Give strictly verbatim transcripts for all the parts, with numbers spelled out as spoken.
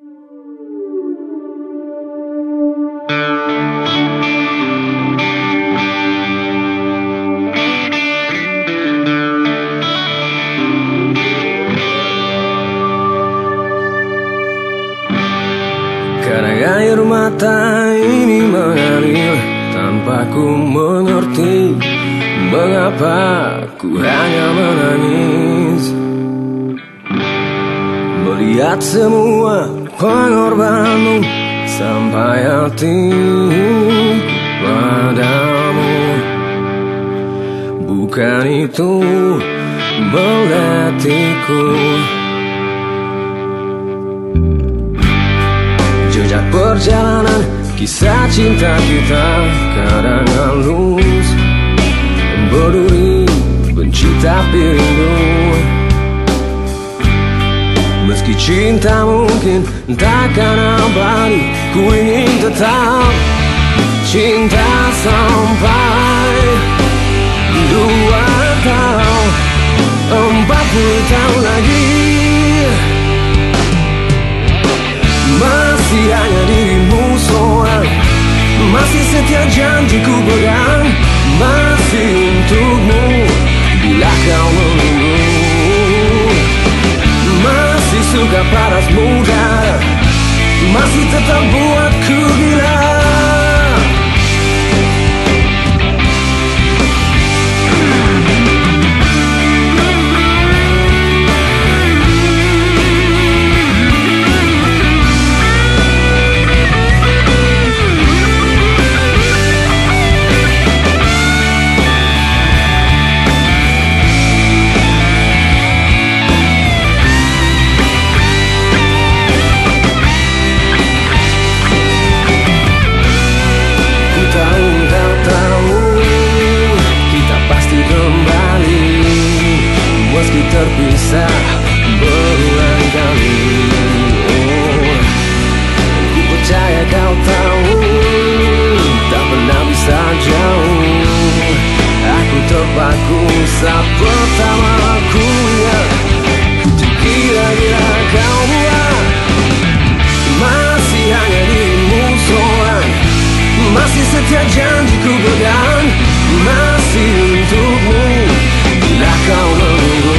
Kadang air mata ini mengalir tanpa ku mengerti mengapa ku hanya menangis melihat semua pengorbananmu sampai hatiku padamu. Bukan itu melatihku. Jejak perjalanan kisah cinta kita kadang halus, berduri, benci tapi rindu. Meski cinta mungkin takkan abadi, ku ingin tetap cinta sampai dua tahun, empat puluh tahun lagi. Masih hanya dirimu seorang, masih setia janjiku pegang, masih untukmu bila kau menunggu. Masih suka parasmu darah, masih tetap buatku gila. Meski terpisah berulang kali, oh, ku percaya kau tahu tak pernah bisa jauh. Aku terpaku saat pertama aku lihat, ku terkira-kira kau buat. Masih hanya dirimu seorang, masih setia janjiku pegang, masih untukmu bila kau menunggu.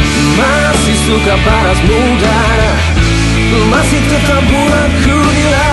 Masih suka parasmu darah, masih tetap buatku gila.